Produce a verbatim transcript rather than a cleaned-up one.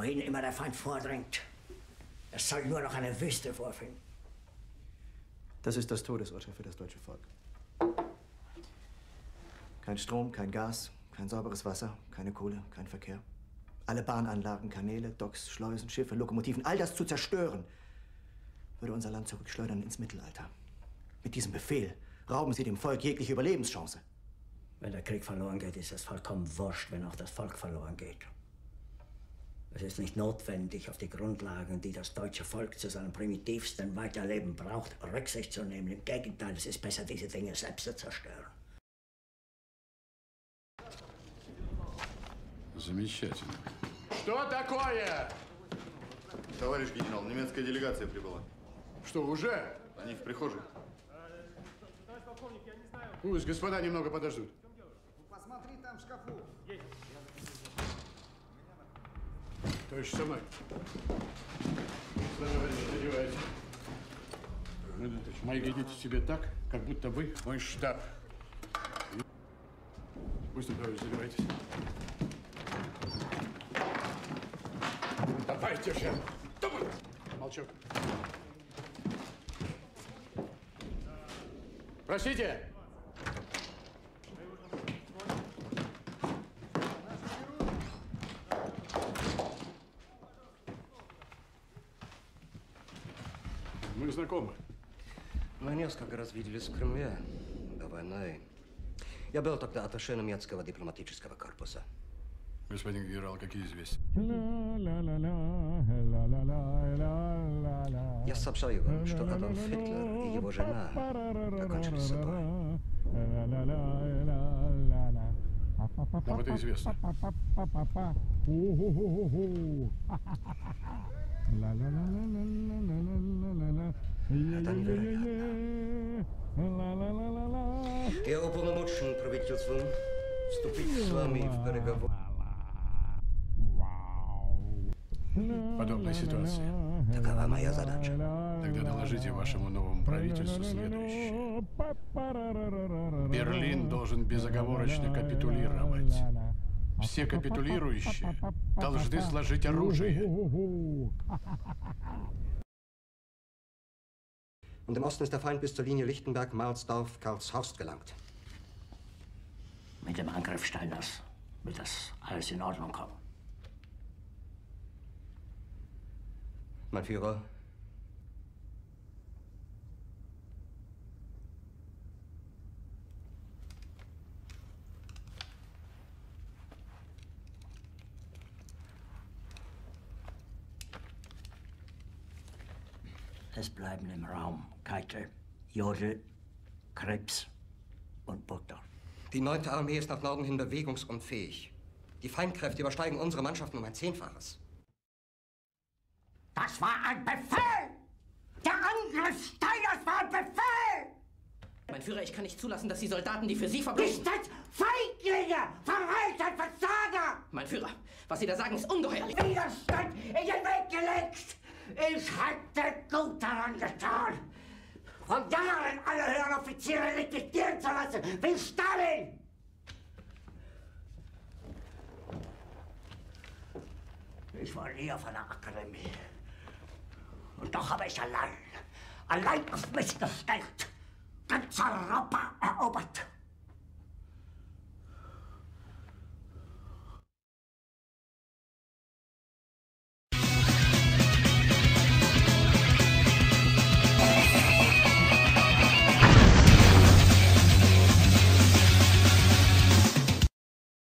wohin immer der Feind vordringt. Es soll nur noch eine Wüste vorfinden. Das ist das Todesurteil für das deutsche Volk. Kein Strom, kein Gas, kein sauberes Wasser, keine Kohle, kein Verkehr. Alle Bahnanlagen, Kanäle, Docks, Schleusen, Schiffe, Lokomotiven, all das zu zerstören, würde unser Land zurückschleudern ins Mittelalter. Mit diesem Befehl rauben Sie dem Volk jegliche Überlebenschance. Wenn der Krieg verloren geht, ist es vollkommen wurscht, wenn auch das Volk verloren geht. Es ist nicht notwendig, auf die Grundlagen, die das deutsche Volk zu seinem primitivsten Weiterleben braucht, Rücksicht zu nehmen. Im Gegenteil, es ist besser, diese Dinge selbst zu zerstören. Замечательно. Что такое? Товарищ генерал, немецкая делегация прибыла. Что, уже? Они в прихожей. Пусть господа немного подождут. Посмотри там в шкафу. Товарищ, со мной. Товарищ, надевайте. Мои ведите себе так, как будто вы мой штаб. Пусть, товарищ, задевайтесь. Давайте же! Молчок. Простите! Мы знакомы. Мы несколько раз виделись в Кремле до войны. Я был тогда атташе немецкого дипломатического корпуса. Господин генерал, какие известия? Я сообщаю вам, что Адольф Гитлер и его жена покончили с собой. Нам это известно. Это невероятно. Я уполномочен правительством вступить с вами в переговоры. Подобная ситуация. Такова моя задача. Тогда доложите вашему новому правительству следующее. Берлин должен безоговорочно капитулировать. Все капитулирующие должны сложить оружие. Und im Osten ist der Feind bis zur Linie Lichtenberg, Marsdorf, Karlshorst gelangt. Mit dem Angriff Steiners wird das alles in Ordnung kommen. Mein Führer, es bleiben im Raum Keitel, Jodl, Krebs und Butter. die neunte Armee ist nach Norden hin bewegungsunfähig. Die Feindkräfte übersteigen unsere Mannschaften um ein Zehnfaches. Das war ein Befehl! Der Angriff Steiners war ein Befehl! Mein Führer, ich kann nicht zulassen, dass die Soldaten, die für Sie verbrechen... Nicht als Feiglinge! Verreiter, Versager! Mein Führer, was Sie da sagen, ist ungeheuerlich. Widerstand in den Weg gelegt! Ich hätte gut daran getan, von Jahren alle höheren Offiziere liquidieren zu lassen, wie Stalin! Ich war nie auf einer Akademie. Und doch habe ich allein, allein auf mich gestellt, ganz Europa erobert.